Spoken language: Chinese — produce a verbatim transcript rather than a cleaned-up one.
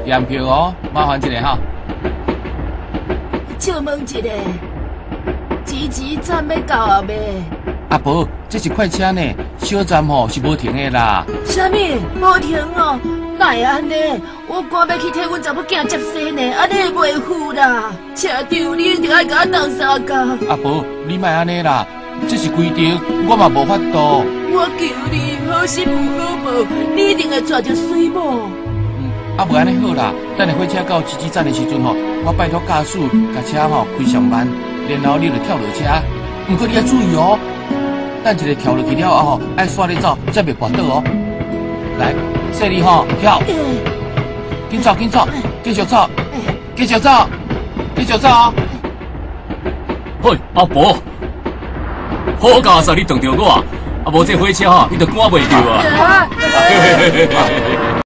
验票哦，麻烦一下哈。 请问一下，支持站要到啊未？ 阿婆，这是快车呢，小站吼是无停的啦。 啥物？无停哦？哪会安尼？我赶要去替阮查某囝接生呢，安尼袂赴啦。车长，你一定爱甲我斗相共。 阿婆，你莫安尼啦，这是规定，我嘛无法度。 我求你，好心不好报，你一定会娶着水某。 嗯，啊无安尼好啦，等下火车到集集站的时阵吼，我拜托驾驶甲车吼开上慢，然后你就跳落车。不过你要注意哦，等一个跳落去了后吼，爱煞你走，才袂滑倒哦。来，说你吼跳，紧走紧走，继续走，继续走，继续走哦。 嘿，阿婆，好佳哉，你撞着我，啊无这火车吼，你就赶袂着啊。